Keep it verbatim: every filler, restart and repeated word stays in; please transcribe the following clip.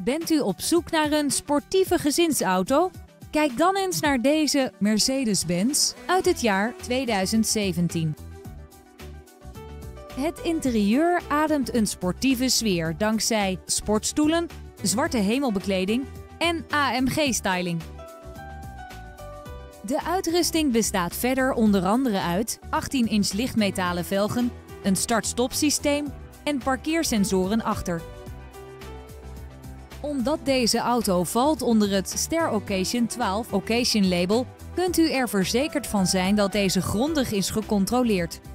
Bent u op zoek naar een sportieve gezinsauto? Kijk dan eens naar deze Mercedes-Benz uit het jaar tweeduizend zeventien. Het interieur ademt een sportieve sfeer dankzij sportstoelen, zwarte hemelbekleding en A M G-styling. De uitrusting bestaat verder onder andere uit achttien inch lichtmetalen velgen, een start-stop systeem en parkeersensoren achter. Omdat deze auto valt onder het Ster Occasion twaalf Occasion label, kunt u er verzekerd van zijn dat deze grondig is gecontroleerd.